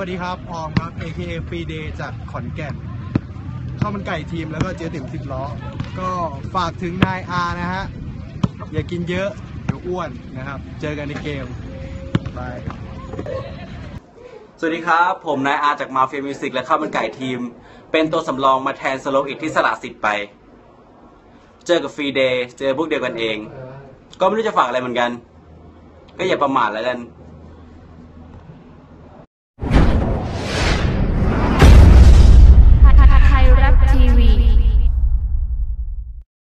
วัสดีครับออมครับ AKA Free Day จากขอนแก่นข้าวมันไก่ทีมแล้วก็เจ๊ติ๋ม10 ล้อก็ฝากถึงนายอานะฮะอย่ากินเยอะเดี๋ยวอ้วนนะครับเจอกันในเกมบายสวัสดีครับผมนายอาจากมาเฟียมิวสิกและข้าวมันไก่ทีมเป็นตัวสำรองมาแทนสโลอิทที่สละสิทธิ์ไปเจอกับฟรีเดย์เจอพวกเดียวกันเองก็ไม่รู้จะฝากอะไรเหมือนกันก็อย่าประมาทแล้วกัน